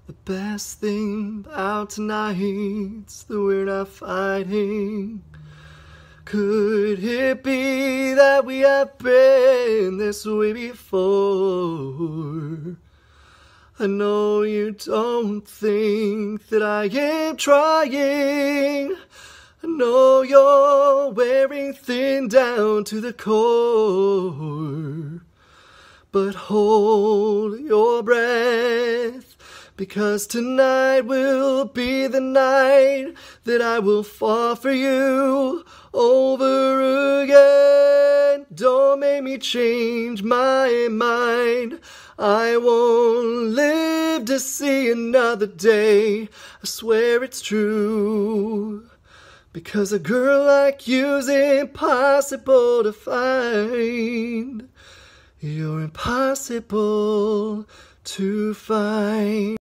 The best thing about tonight's that we're not fighting. Could it be that we have been this way before? I know you don't think that I am trying. I know you're wearing thin down to the core. But hold your breath, because tonight will be the night that I will fall for you over again. Don't make me change my mind. I won't live to see another day. I swear it's true. Because a girl like you's impossible to find. You're impossible to find.